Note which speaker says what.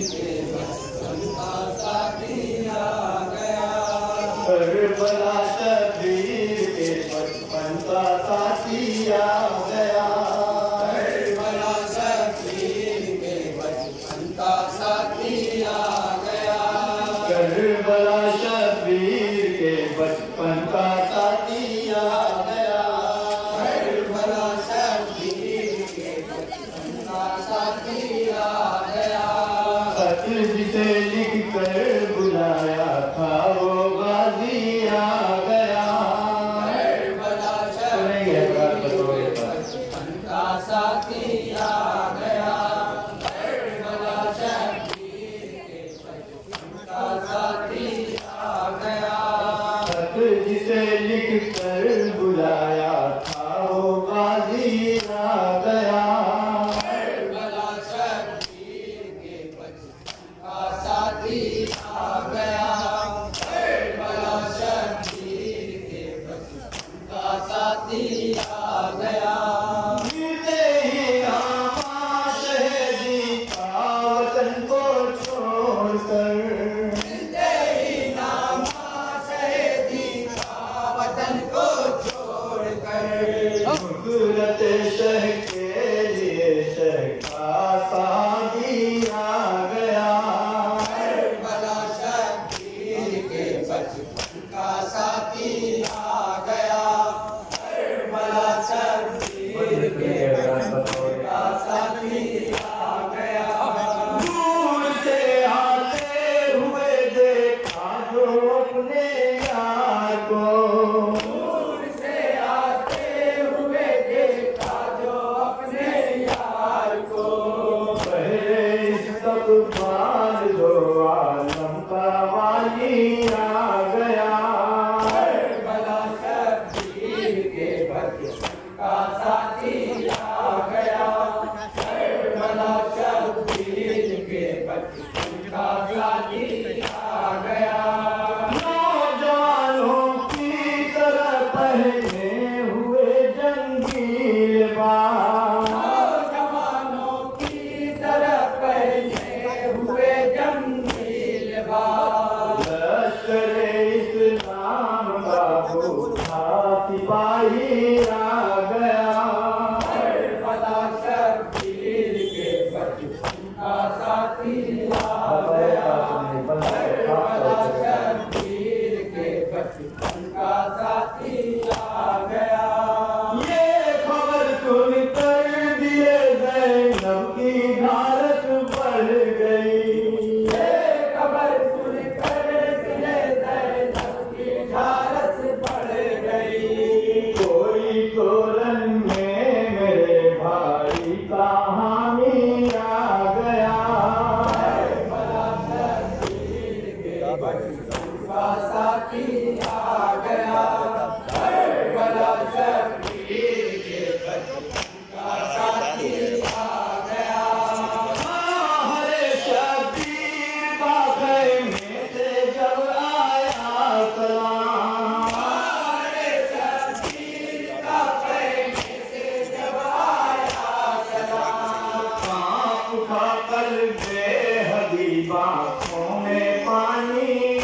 Speaker 1: के बचपन का साथी आ गया।
Speaker 2: करबला शबीर के बचपन का साथी आ गया।
Speaker 1: करबला शबीर के बचपन का साथी आ गया।
Speaker 2: करबला शबीर के बचपन का साथी आ गया।
Speaker 1: करबला शबीर के बचपन का साथी आ गया।
Speaker 2: खत जिसे लिख कर बुलाया था वो गाजी आ गया।
Speaker 1: करबला शबीर के बचपन का साथी आ गया। करबला शबीर के बचपन का साथी आ गया।
Speaker 2: खत जिसे लिख कर बुलाया था वो गाजी आ गया।
Speaker 1: करबला शबीर के बचपन का साथी आ गया। करबला शबीर के बचपन का साथी आ गया।
Speaker 2: मिलते ही आमा शहीदी का वतन को छोड़कर।
Speaker 1: मिलते ही नामा शहीदी का वतन को छोड़कर।
Speaker 2: गुरत शह के लिए शह का साथी आ गया।
Speaker 1: करबला शबीर के बचपन का साथी आ गया। करबला शबीर के बचपन का साथी आ गया।
Speaker 2: दूर से आते हुए देखा जो अपने यार को।
Speaker 1: दूर से आते हुए देखा जो अपने यार को।
Speaker 2: पहले इस्तकबाल दो आलम का वाली आ गया।
Speaker 1: करबला शबीर के बचपन का साथी आ गया। करबला शबीर के बचपन का साथी आ गया।
Speaker 2: नौजवानों की तरह पहने हुए जंगी लिबास।
Speaker 1: नौजवानों की तरह पहने हुए जंगी लिबास।
Speaker 2: लश्कर-ए इस्लाम का भूखा सिपाही आ गया।
Speaker 1: करबला शबीर के बचपन का साथी आ गया। करबला शबीर के बचपन का साथी आ गया।
Speaker 2: ये खबर सुनकर दिए ज़ैनब की घारत बढ़ गई।
Speaker 1: ये खबर सुनकर दिले ज़ैनब की झारस बढ़ गई।
Speaker 2: कोई तोरन में मेरे भाई का हामी आ गया।
Speaker 1: करबला शबीर के बचपन का साथी आ गया। करबला शबीर के बचपन का साथी आ गया।
Speaker 2: हरे शबीर का खैमे से जब आया सलाम।
Speaker 1: हरे शबीर का खैमे से जब आया सलाम।
Speaker 2: कांप उठा कर बेहदी बाँखों में पानी